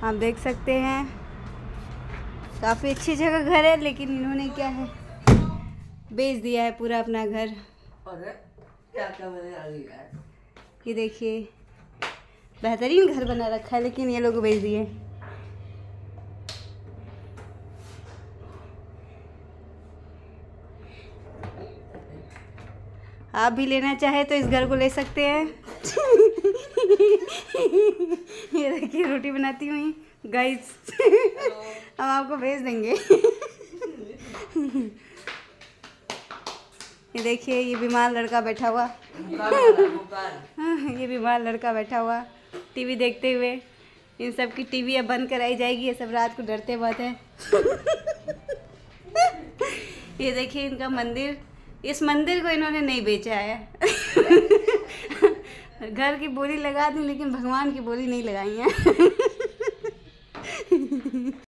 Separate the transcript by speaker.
Speaker 1: आप देख सकते हैं काफ़ी अच्छी जगह घर है, लेकिन इन्होंने क्या है बेच दिया है पूरा अपना घर। ये देखिए बेहतरीन घर बना रखा है, लेकिन ये लोग बेच दिए। आप भी लेना चाहे तो इस घर को ले सकते हैं। ये देखिए रोटी बनाती हुई गाइस। हम आपको भेज देंगे। ये देखिए ये बीमार लड़का बैठा हुआ। ये बीमार लड़का बैठा हुआ टीवी देखते हुए। इन सब की टीवी अब बंद कराई जाएगी, ये सब रात को डरते बहुत है। ये देखिए इनका मंदिर, इस मंदिर को इन्होंने नहीं बेचा है। घर की बोली लगा दी, लेकिन भगवान की बोली नहीं लगाई है।